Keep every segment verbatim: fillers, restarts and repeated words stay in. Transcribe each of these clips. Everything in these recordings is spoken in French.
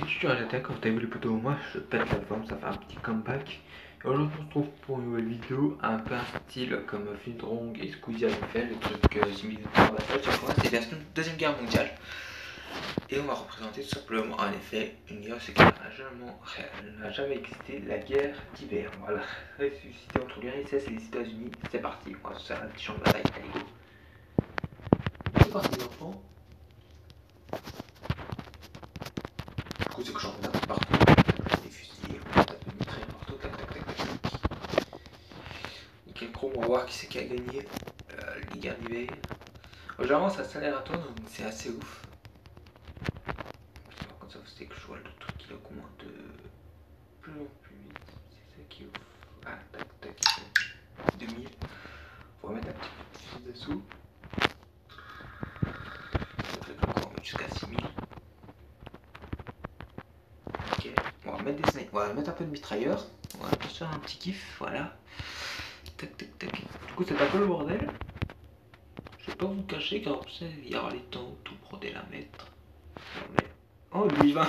c'est Tutu à l'attaque, comme t'as vu les poteaux, moi je pète la forme, ça fait un petit comeback. Et aujourd'hui on se retrouve pour une nouvelle vidéo, un peu un style comme Findrong et Squeezie avaient fait, les trucs euh, similaires à battle, chaque fois c'est la deuxième guerre mondiale. Et on va représenter tout simplement en effet une guerre, c'est qu'elle n'a jamais, jamais existé, la guerre d'hiver. Voilà, ressuscité entre l'U R S S et les États-Unis, c'est parti, on va se faire un petit champ de bataille, allez go. C'est parti les enfants. Du coup, c'est que j'en tape partout. Des fusils, on tape des mitraillettes partout. Tac, tac, tac, tac, tac. Nickel chrome, on va voir qui c'est qui a gagné euh, les guerres d'hiver. Généralement, ça s'accélère à toi, donc c'est assez ouf. Par contre, ça c'est que je vois le truc qui augmente de plus en plus vite. C'est ça qui est ouf. Ah, tac, tac, tac. deux mille. On va mettre un petit peu de fusil d'assaut. On va mettre jusqu'à six mille. On va mettre des snipes, on va mettre un peu de mitrailleur, on va se faire un petit kiff, voilà. Tac tac tac. Du coup c'est un peu le bordel. Je vais pas vous cacher car vous savez, il y aura les temps où tout bordel à mettre. Oh lui il va.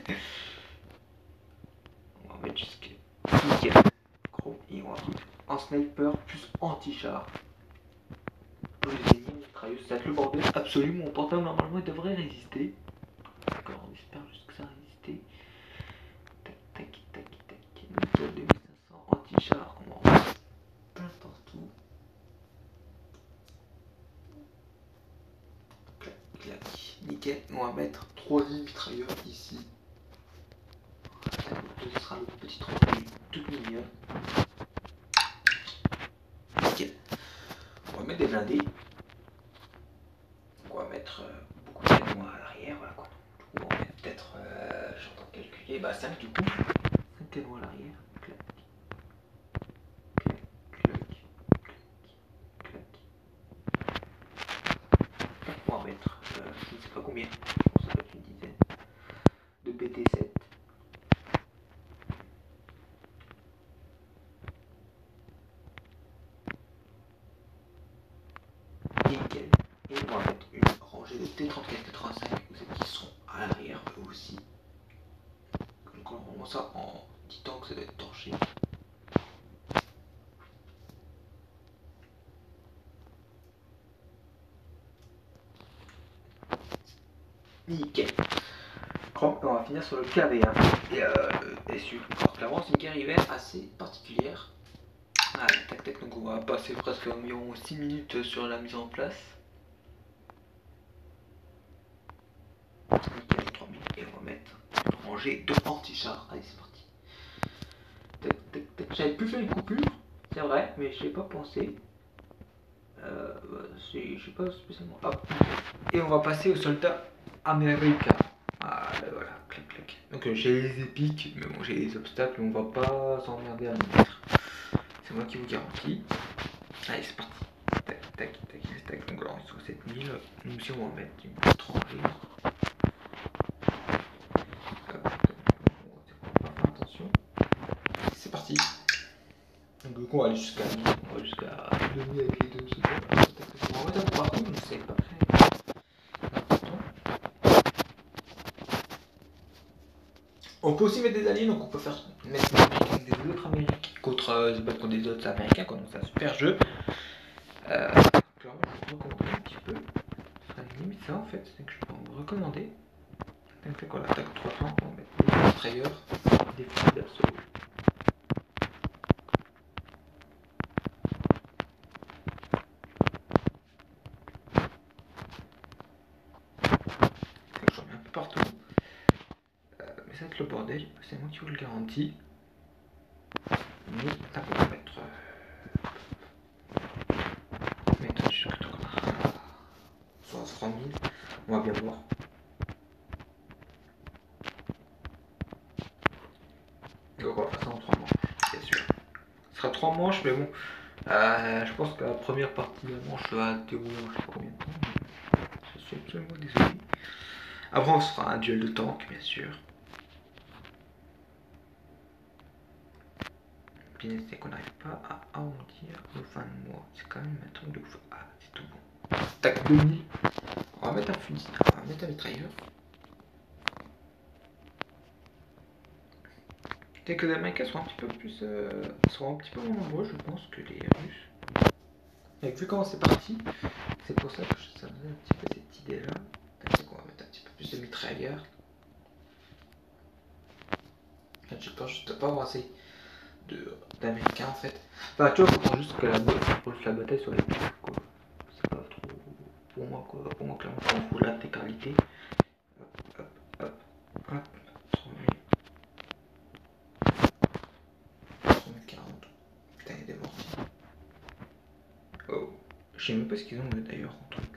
On va mettre jusqu'à nickel. Gros, et on va mettre en sniper plus anti-char. Plus les ennemis mitrailleuses, ça va être le bordel absolu. Mon portable normalement il devrait résister. D'accord, on espère juste que ça va résister. Tac tac tac tac. Nickel deux mille cinq cents anti-char, on va en mettre plein partout. Clac, clac, nickel. On va mettre trois mitrailleurs ici. Ce sera le petit tremplin tout mignon. Nickel. On va mettre des blindés. On va mettre euh, beaucoup de canons à l'arrière. Voilà quoi. Du coup, on va mettre peut-être, euh, j'entends calculer, bah cinq du coup. cinq canons à l'arrière. Clac, clac, clac, clac, clac. On va mettre, euh, je ne sais pas combien, je pense que ça va être une dizaine de P T sept. Nickel. Et on va mettre une rangée de T trente-quatre T trente-cinq qui sont à l'arrière eux aussi. Donc on remonte ça en disant que ça doit être torché. Nickel. On va finir sur le K V un et euh, le S U. Alors clairement c'est une guerre hiver assez particulière. Allez, tac tac, donc on va passer presque environ six minutes sur la mise en place. Nickel, trois mille. Et on va mettre une rangée de anti-chars. Allez, c'est parti. Tac tac tac. J'avais pu faire une coupure, c'est vrai, mais je n'ai pas pensé. Euh, je sais pas spécialement. Hop. Et on va passer au soldat américain. Ah là, voilà, clac clac. Donc euh, j'ai les épiques, mais bon j'ai les obstacles, mais on va pas s'emmerder à le mettre. C'est moi qui vous garantis. Allez c'est parti. Tac tac tac tac. Donc alors sur sept mille, nous aussi on va mettre une petite rangée. Hop, hop, on va faire attention. C'est parti. Donc du coup on va aller jusqu'à on va jusqu'à deux mille avec les deux secondes. On va mettre un peu partout, mais c'est pas très important. On peut aussi mettre des alliés, donc on peut faire mettre des Américains avec des autres Américains contre euh, se battre contre des autres Américains, donc c'est un super jeu. Euh, clairement, je vous recommande un petit peu. Ce sera limite ça en fait, c'est que je peux vous recommander. Donc on attaque trois temps, on va mettre des mitrailleurs, des fusils d'assaut. J'en mets un peu partout. Euh, mais ça va être le bordel, c'est moi qui vous le garantis. Mais là on va mettre. Euh, mettre jusqu'à trois mille, on va bien voir. Donc on va faire ça en trois manches, bien sûr. Ce sera trois manches, mais bon, euh, je pense que la première partie de la manche va dérouler je sais pas combien de temps. Je suis absolument désolé. Après on se fera un duel de tank, bien sûr. Bien c'est qu'on n'arrive pas à arrondir le fin de mois. C'est quand même un truc de ouf. Ah, c'est tout bon. Tac, deux mille. On va mettre un fusil, on va mettre un mitrailleur. Peut-être que les Américains sont un petit peu plus, euh, sont un petit peu moins nombreux, je pense, que les Russes. Et vu comment c'est parti, c'est pour ça que ça me donne un petit peu cette idée-là. On va mettre un petit peu plus de mitrailleurs. J'ai peur juste de pas avoir assez d'Américains en fait. Enfin, tu vois, faut juste que la, la bataille soit les plus, quoi. C'est pas trop pour moi, quoi. Pour moi, clairement, je m'en fous là de tes qualités. Hop, hop, hop, hop. trois mille. trois mille quarante. Putain, il y a des mortiers. Oh. Je sais même pas ce qu'ils ont d'ailleurs en truc.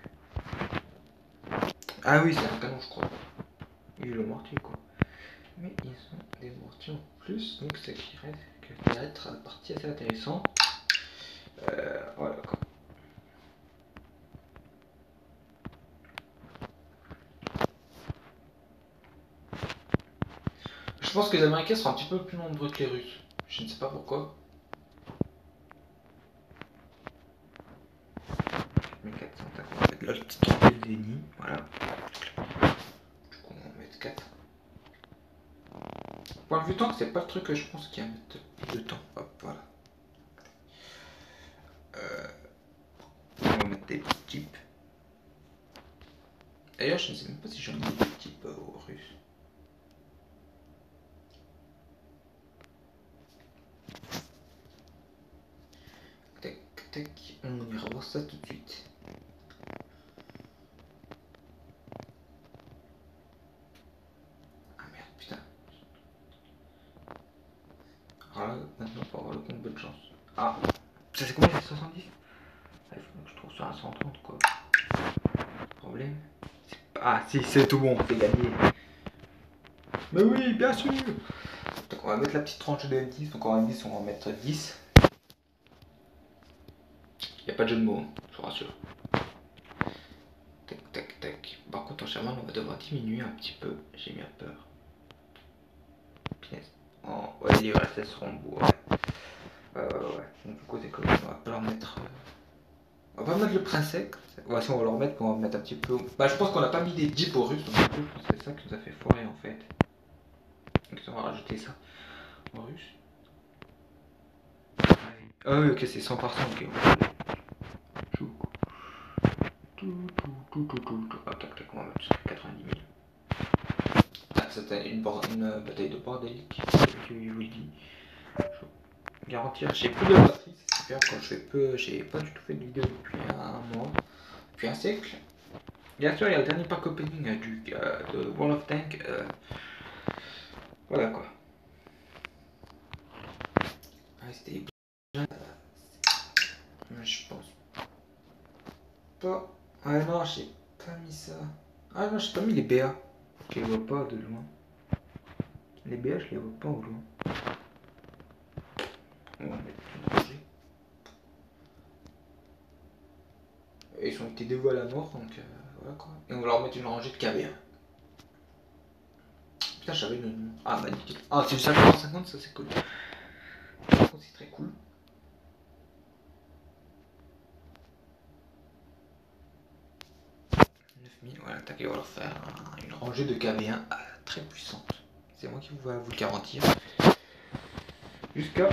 Ah oui, c'est un canon, je crois. Il est le mortier, quoi. Mais ils ont des mortiers en plus, donc ce qui reste que ça va être une partie assez intéressante. Euh, voilà, quoi. Je pense que les Américains seront un petit peu plus nombreux que les Russes. Je ne sais pas pourquoi. Mais quatre cents, on va mettre là le petit truc de déni. Voilà. Du coup, on va mettre quatre. Point de vue temps, c'est pas le truc que je pense qu'il y a à mettre plus de temps. Hop, voilà. Euh, on va mettre des petits types. D'ailleurs, je ne sais même pas si j'en ai des types euh, aux Russes. Tac, tac. On ira voir ça tout de suite. Voilà, maintenant pour avoir le compte bonne chance. Ah, ça c'est combien, soixante-dix? Il faut que je trouve ça à cent trente quoi. Problème. Ah si, c'est tout bon, c'est gagné. Mais oui, bien sûr. Donc on va mettre la petite tranche de dix, donc on va dix, on va mettre dix. Il n'y a pas de jeu de mots, hein, je vous rassure. Tac, tac, tac. Par contre en Sherman, on va devoir diminuer un petit peu, j'ai bien peur. Punaise. Oh, ouais, les U R S S seront beaux, ouais. Ouais, ouais, ouais. Donc du coup, c'est comme on va pas leur mettre... Euh... On va pas mettre le princesse. Ouais, si on va leur mettre, on va mettre un petit peu... Bah, je pense qu'on n'a pas mis des jeeps aux Russes, donc du coup, je pense que c'est ça qui nous a fait foirer, en fait. Donc on va rajouter ça aux Russes. Ah oui, ok, c'est cent pour cent, ok. Tout, tout, tout, tout, tout. Ah, tac, tac, on va mettre quatre-vingt-dix mille. Ah, c'était une, une bataille de bordélique, je vous le dis. Je garantir, j'ai plus de batterie, c'est super quand je fais peu, j'ai pas du tout fait de vidéo depuis un mois, depuis un siècle. Bien sûr, il y a le dernier pack opening euh, du, euh, de World of Tanks. Euh, voilà quoi. Ah, c'était bien. Mais je pense pas. Ah non, j'ai pas mis ça. Ah non, j'ai pas mis les B A. Je les vois pas de loin. Les B A, je les vois pas au loin. On va mettre une rangée. Ils ont été dévoués à la mort, donc euh, voilà quoi. Et on va leur mettre une rangée de K B un. Putain, j'avais le nom. Ah, bah nickel. Ah, c'est du cinquante cinquante, ça c'est cool. C'est très cool. neuf mille, voilà, tac, on va leur faire une rangée de K B un euh, très puissante. C'est moi qui vais vous le garantir. Jusqu'à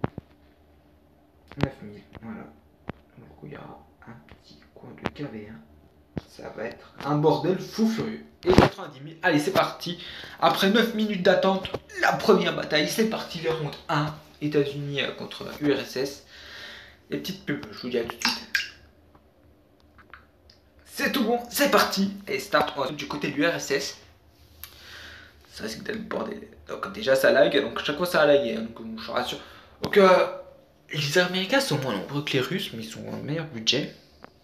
neuf mille, voilà. Du coup, il y aura un petit coin de K B un. Ça va être un bordel fou furieux. Et quatre-vingt-dix mille, allez, c'est parti. Après neuf minutes d'attente, la première bataille, c'est parti, le round un. États-Unis contre U R S S. Les petites pubs, je vous dis à tout de suite. C'est tout bon, c'est parti. Et start, on va du côté de l'U R S S. Ça risque d'être le bordel. Donc déjà ça lag, donc chaque fois ça a lagué, hein, donc je rassure. Donc euh, les Américains sont moins nombreux que les Russes, mais ils ont un meilleur budget.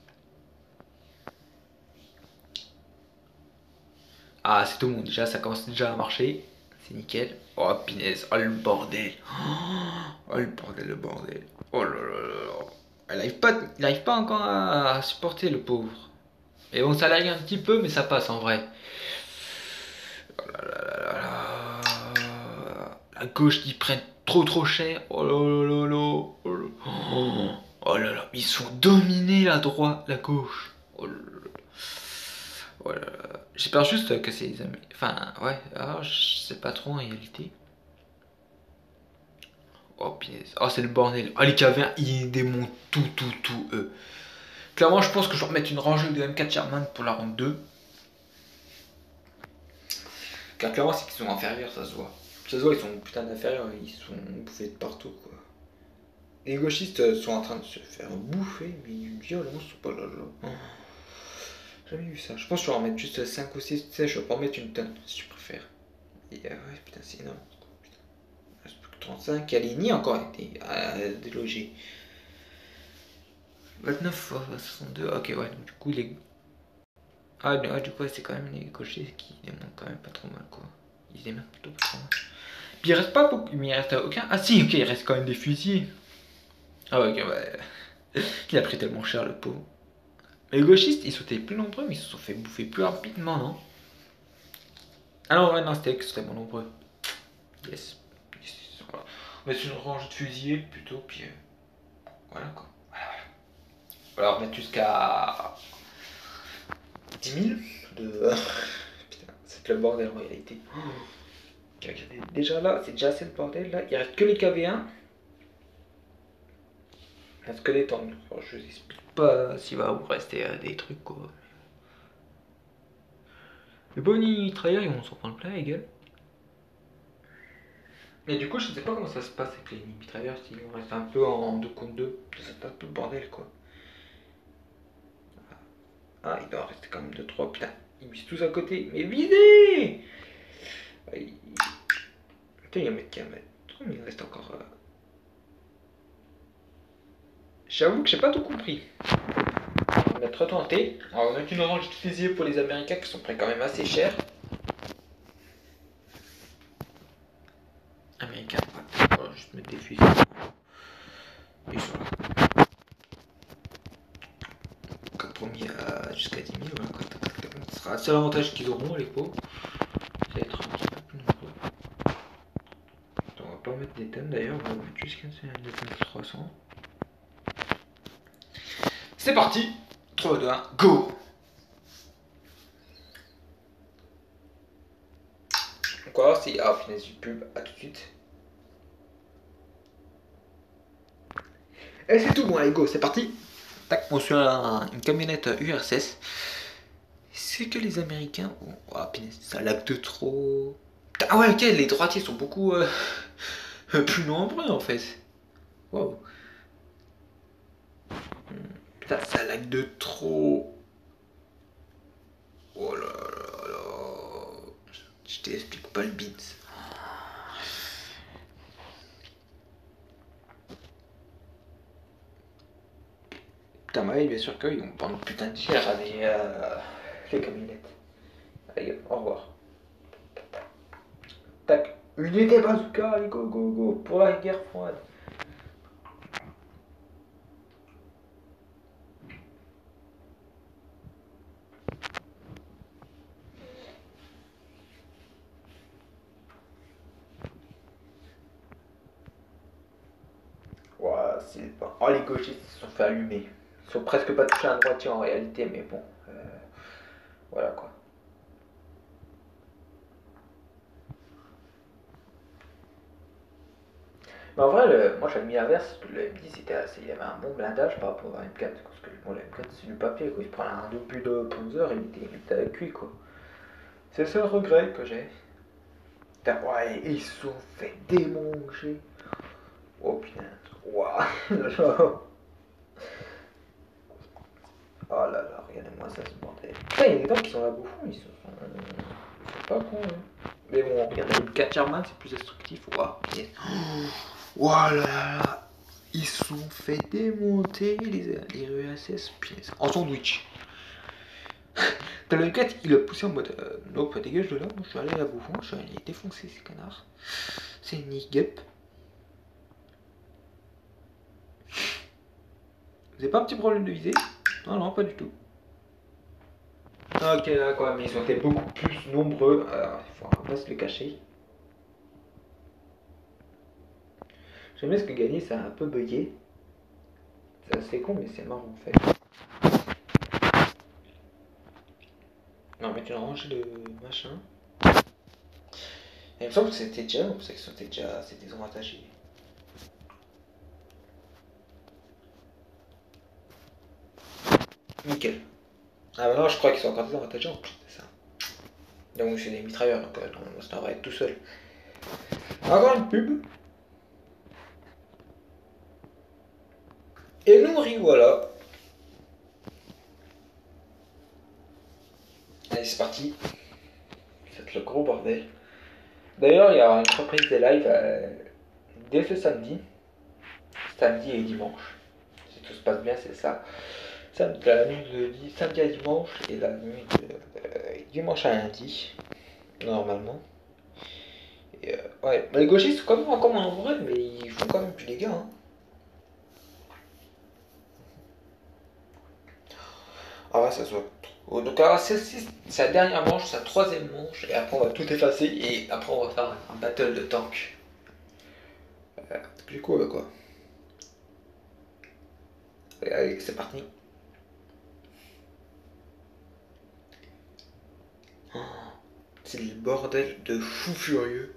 Ah, c'est tout bon, déjà ça commence déjà à marcher. C'est nickel. Oh pinaise, oh le bordel. Oh le bordel, le bordel. Oh là là là là. Il n'arrive pas, il arrive pas encore à supporter le pauvre. Et bon, ça lag un petit peu, mais ça passe en vrai. Oh là là là là là. La gauche qui prennent trop trop cher. Oh là là là là. Oh là là. Oh là là. Ils sont dominés la droite, la gauche. Oh là là. Oh là là. J'espère juste que c'est les amis. Enfin, ouais. Alors, je sais pas trop en réalité. Oh, punaise. Oh, c'est le bordel. Oh, les K V un, ils démontent tout, tout, tout, eux. Clairement, je pense que je vais remettre une rangée de M quatre Sherman pour la ronde deux. Car clairement, c'est qu'ils sont inférieurs, ça se voit. Ça se voit, ils sont putain d'inférieurs, ils sont bouffés de partout, quoi. Les gauchistes sont en train de se faire bouffer, mais d'une violence, pas là là. Oh. Jamais vu ça. Je pense que je vais en mettre juste cinq ou six, tu sais, je vais pas en mettre une tonne, si tu préfères. Et euh, ouais, putain, c'est énorme. Putain. Il reste plus que trente-cinq, Alini encore été euh, délogé. vingt-neuf fois soixante-deux, ok, ouais, donc du coup, les. Ah, ah du coup, c'est quand même les gauchistes qui démontent quand même pas trop mal, quoi. Ils démontent plutôt pas trop mal. Puis il reste pas beaucoup, mais il reste aucun. Ah si, ok, il reste quand même des fusils. Ah ouais, ok, ouais. Il a pris tellement cher, le pauvre. Les gauchistes, ils sautaient plus nombreux, mais ils se sont fait bouffer plus rapidement, non? Ah non, ouais, non, c'était extrêmement nombreux. Yes. Yes. Voilà. On va mettre une rangée de fusillés plutôt, puis euh, voilà quoi. Voilà, voilà. Voilà, on va mettre jusqu'à dix mille de. Putain, c'est le bordel en réalité. Déjà là, c'est déjà assez le bordel là. Il reste que les K V un. Il reste que les tanks. Alors, je vous explique pas s'il va vous rester euh, des trucs quoi. Les bonnie mitrailleurs, ils vont s'en prendre plein la gueule. Mais du coup, je sais pas comment ça se passe avec les mitrailleurs, si on reste un peu en deux contre deux. C'est un peu le bordel quoi. Ah, il doit en rester quand même deux trois. Putain, ils visent tous à côté. Mais visez! il... Putain, il y a un mec qui a un mètre. Mais il reste encore. Euh... J'avoue que j'ai pas tout compris. On va être retenté. Alors, on a une orange de fusil pour les Américains qui sont prêts quand même assez cher. Américains, ouais. On va juste mettre des fusils. Ils sont là. Quand promis à jusqu'à dix mille, voilà. Ce sera le seul avantage qu'ils auront, les pauvres. Ça va être un petit peu plus nombreux. On va pas mettre des thèmes d'ailleurs, on va mettre juste quinze des thèmes trois cents. C'est parti! trois, deux, un, go! Quoi? Si. Ah, finesse du pub, à tout de suite. Et c'est tout, bon, allez, go, c'est parti! Tac, on suit un, une camionnette U R S S. C'est que les Américains. Oh, oh punaise, ça lag de trop. Ah ouais, ok, les droitiers sont beaucoup euh, plus nombreux en fait. Wow. Putain, ça lag de trop. Oh là là là. Je t'explique pas le beat. Putain, bah oui, bien sûr qu'ils vont prendre putain de cher à les, euh, les camionnettes. Allez, au revoir. Tac, unité bazooka, allez, go, go, go, pour la guerre froide. Ouah, c'est pas. Oh, les gauchistes se sont fait allumer. Ils sont presque pas touchés à un droitier en réalité, mais bon. Euh, voilà quoi. Mais en vrai, le, moi j'avais mis l'inverse, le M dix c'était assez, il avait un bon blindage par rapport à M quatre, parce que bon, le M quatre c'est du papier, quoi. Il prend un deux plus de Panzer, il était, il était cuit quoi. C'est le seul regret que j'ai. Putain, ouais, ils se sont fait démanger. Oh putain, waouh. Oh là là, regardez-moi ça, ce bordel. Putain, il y a des gens qui sont là bouffons, ils se sont, ils sont pas cons, hein. Mais bon, regardez, le quatre Sherman c'est plus destructif, waouh. Oh là là, ils se sont fait démonter les, les U R S S, punaise, en sandwich. T'as le M quatre, il a poussé en mode euh, nope, dégage de là, moi je suis allé à bouffon, je suis allé défoncer ces canards. C'est une guêpe. Vous avez pas un petit problème de visée? Non, non, pas du tout. Ok, là quoi, mais ils ont été beaucoup plus nombreux, alors il faut pas se le cacher. J'aime bien ce que gagner, ça a un peu bugué. C'est assez con, mais c'est marrant en fait. Non, mais tu as rangé de machin. Et il me semble que c'était déjà, parce que c'était déjà, c'était ils ont attaché. Nickel. Ah bah non, je crois qu'ils sont encore des avantagés en plus de ça. Donc c'est des mitrailleurs, donc euh, normalement ça devrait être tout seul. Encore une pub. Et nous revoilà. Allez, c'est parti. C'est le gros bordel. D'ailleurs, il y aura une reprise des lives euh, dès ce samedi. Samedi et dimanche. Si tout se passe bien, c'est ça. Samedi, la nuit de samedi à dimanche et la nuit de euh, dimanche à lundi. Normalement. Et, euh, ouais, les gauchistes sont quand même encore en vrai, mais ils font quand même plus les gars. Hein. Ah ouais, ça se voit. Oh, donc alors c'est sa dernière manche, sa troisième manche, et après on va tout effacer, et après on va faire un battle de tank. Euh, c'est plus cool quoi. Et allez, c'est parti. Oh, c'est le bordel de fou furieux.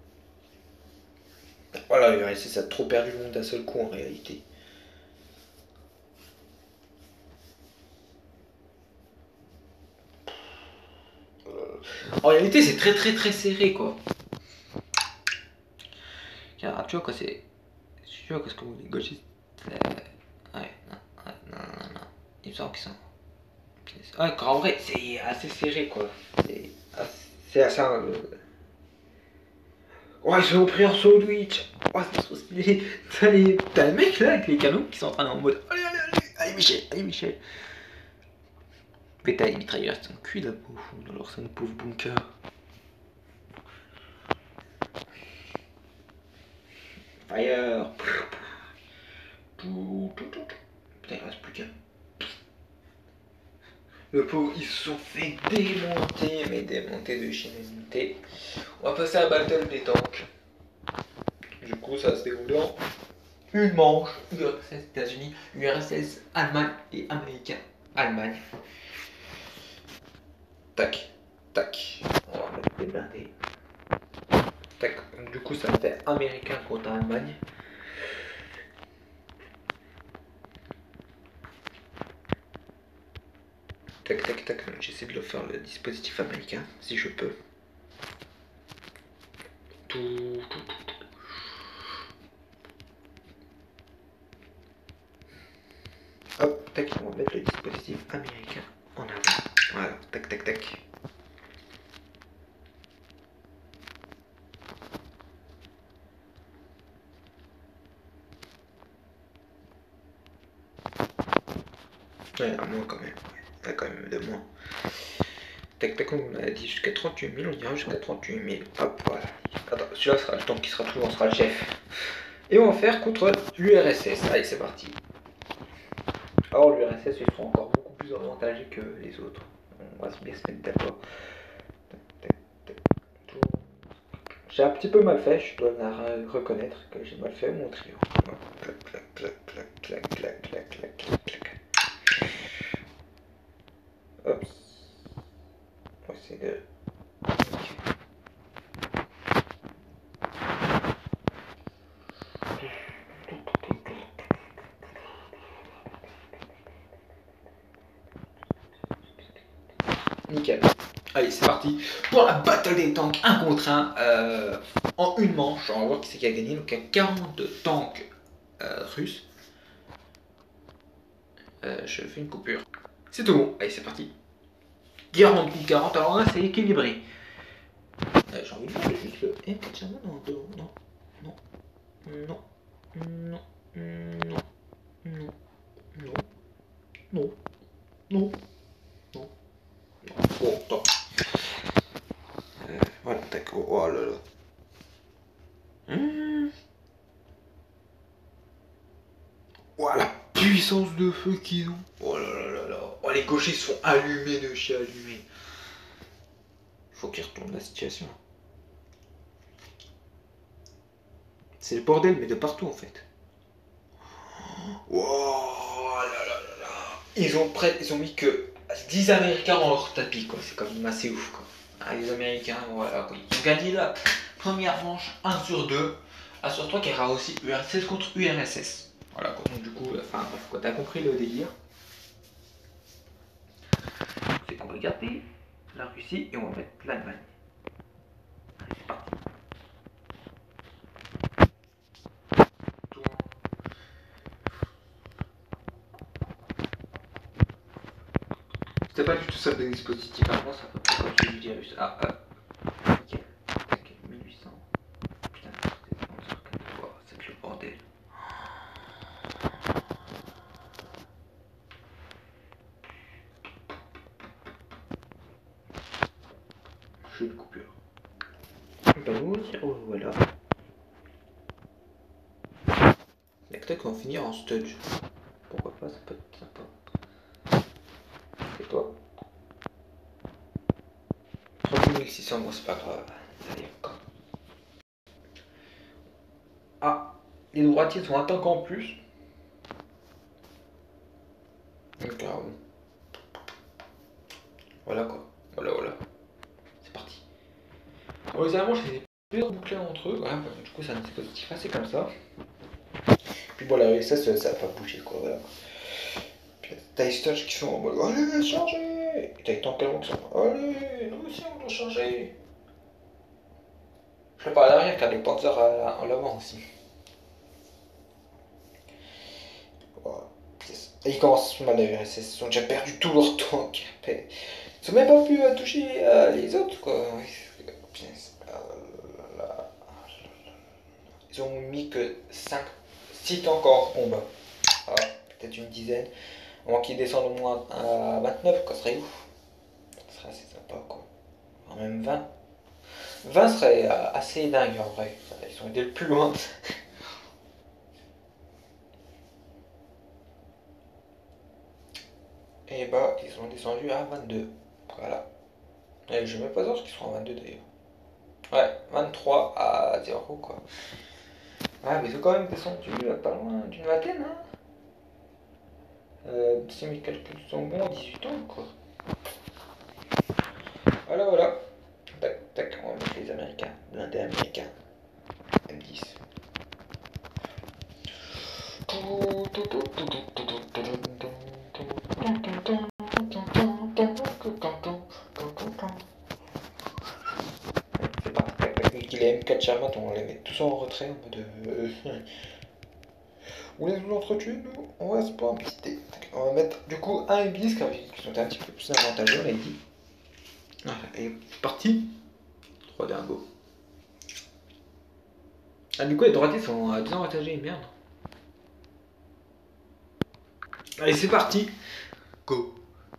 Voilà, il ça a trop perdu le monde d'un seul coup en réalité. En réalité, c'est très très très serré quoi. Car tu vois quoi, c'est. Tu vois quoi, ce que les gauchistes. Ouais, non, ouais, non, non, non. Il me semble qu'ils sont. Ouais, en vrai, c'est assez serré quoi. C'est assez. Euh... Ouais, je vais vous pris un sandwich. Ouais, c'est trop stylé. T'as les... le mec là avec les canons qui sont en train en mode. Allez, allez, allez, allez, Michel, allez, Michel. Mais t'as les mitrailleurs qui sont cuits là, dans leur sein de pauvre bunker. Fire. Putain, il reste plus qu'un. Le pauvre, ils se sont fait démonter, mais démonter de chez démonter. On va passer à Battle des tanks. Du coup, ça va se dérouler en une manche. U R S S États-Unis, U R S S Allemagne et Américain Allemagne. Tac, tac. On va mettre des blindés. Tac. Du coup, ça fait Américain contre Allemagne. Tac, tac, tac. J'essaie de le faire le dispositif américain, si je peux. Tout, tout, tout. Hop, tac, on va mettre le dispositif américain en avant. Voilà, tac, tac, tac. Ouais, à moins quand même. Ouais, quand même de moins. Tac, tac, on a dit jusqu'à trente-huit mille, on ira jusqu'à trente-huit mille. Hop, voilà. Attends, celui-là sera le temps qui sera toujours, on sera le chef. Et on va faire contre l'U R S S. Allez, c'est parti. Alors, l'U R S S, ils seront encore beaucoup plus avantagés que les autres. On va bien se mettre d'accord. J'ai un petit peu mal fait, je dois reconnaître que j'ai mal fait mon trio. Clac, clac, clac, clac, clac, clac, clac, clac, clac, clac. Hop. On va essayer de... Nickel. Allez, c'est parti pour la battle des tanks un contre un euh, en une manche. On va voir qui c'est qui a gagné. Donc il y a quarante tanks euh, russes. Euh, je fais une coupure. C'est tout bon. Allez, c'est parti. quarante contre quarante. Alors là, c'est équilibré. Euh, J'ai envie de faire juste le... Eh, non, non, non, non, non, non, non, non, non, non, non, non. Bon, top. Euh, voilà, d'accord. Oh là là. Mmh. Voilà, la puissance de feu qu'ils ont. Oh là là là là. Oh, les gauchers sont allumés de chez allumés. Il faut qu'ils retournent la situation. C'est le bordel, mais de partout en fait. Oh là là là là. Ils ont, prêt, ils ont mis que dix Américains en hors tapis, quoi. C'est quand même assez ouf, quoi. Ah, les Américains, voilà, quoi. Ils ont gagné la première manche un sur deux. Assure-toi qu'il y aura aussi U R S S contre U R S S. Voilà, quoi. Donc, du coup, enfin, bref, quoi. T'as compris le délire. va garder la Russie et on va mettre l'Allemagne. Allez, c'est parti. C'était pas du tout ça le dispositif avant, ça peut pas comme celui du virus. Ah, ah. Nickel. Tac, mille huit cents. Putain, c'est onze heures quatre. Wow, c'est que le bordel. Je suis une coupure. Ben nous, voilà. Il y a que qu'on va finir en studge. Pourquoi pas, ça peut être sympa. Et toi trente mille six cents, bon c'est pas grave. Allez, encore. Ah, les droitiers sont un tank en plus. Donc, ah, bon. Voilà quoi. Voilà, voilà. C'est parti. Bon, les Allemands, je les ai plusieurs bouclés entre eux. Voilà, du coup, c'est un dispositif assez comme ça. Puis voilà, et ça, ça, ça va pas bouger quoi. Voilà. Puis t'as les stages qui sont en mode allez, chargez. Et t'as les tanks allemands qui sont allez, nous aussi on doit charger. Je fais pas à l'arrière car les panzers en l'avant aussi. Voilà. Et ils commencent mal d'ailleurs, ils ont déjà perdu tout leur tank. Ils ont même pas pu euh, toucher euh, les autres quoi. Ils ont mis que cinq, six tanks en combat. Ah, peut-être une dizaine. Au moins qu'ils descendent au moins à vingt-neuf, quoi, ce serait ouf. Ce serait assez sympa quoi. Enfin, même vingt. vingt serait euh, assez dingue en vrai. Ils sont aidés le plus loin. Et bah, ils sont descendus à vingt-deux. Voilà. Et je ne mets pas sûr qu'ils seront à vingt-deux d'ailleurs. Ouais, vingt-trois à zéro quoi. Ouais, mais ils ont quand même descendu euh, pas loin d'une vingtaine, hein. Euh, si mes calculs sont bons, dix-huit ans quoi. Voilà, voilà. Tac, tac, on va mettre les Américains. Blindés américains. M dix. C'est parti, tac, tac. Et les M quatre Sherman, on les met tous en retrait en mode. Euh... Vous voulez nous entretuer, nous? On va se pas embêter. On va mettre du coup un M dix qui sont un petit peu plus avantageux, on a dit. Ah, et c'est parti. trois dingos. Ah, du coup, les droitiers sont euh, désavantagés, merde. Allez, c'est parti. Go.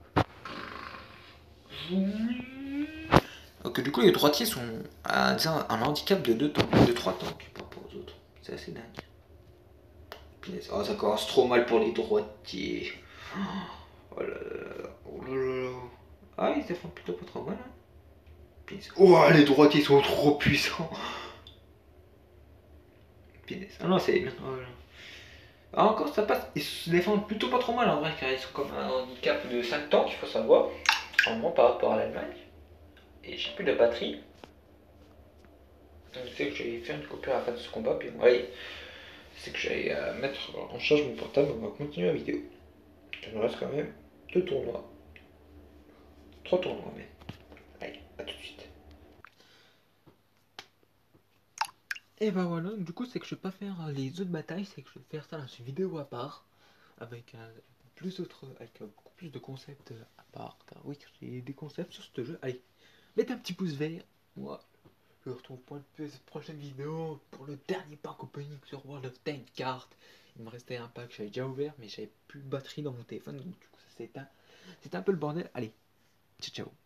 Donc, du coup, les droitiers sont à un handicap de deux tanks, de trois tanks par rapport aux autres. C'est assez dingue. Oh, ça commence trop mal pour les droitiers. Oh là là. Oh là là. Ah, ils se font plutôt pas trop mal. Hein. Oh, les droitiers sont trop puissants. Ah non, c'est. Ah, encore ça passe. Ils se défendent plutôt pas trop mal en vrai, car ils sont comme un handicap de cinq tanks, il faut savoir. En moins par rapport à l'Allemagne. Et j'ai plus de batterie. Donc je sais que je vais faire une coupure à la fin de ce combat. Puis ouais, c'est que j'allais euh, mettre en charge mon portable. On va continuer la vidéo. Il me reste quand même deux tournois. Trois tournois même. Allez, à tout de suite. Et bah voilà, du coup c'est que je vais pas faire les autres batailles, c'est que je vais faire ça dans une vidéo à part, avec un plus autre, avec beaucoup plus de concepts à part, car oui j'ai des concepts sur ce jeu. Allez, mettez un petit pouce vert, moi je vous retrouve pour une prochaine vidéo, pour le dernier pack opening sur World of Tanks Card. Il me restait un pack que j'avais déjà ouvert, mais j'avais plus de batterie dans mon téléphone, donc du coup ça s'est éteint, c'était un peu le bordel. Allez, ciao ciao.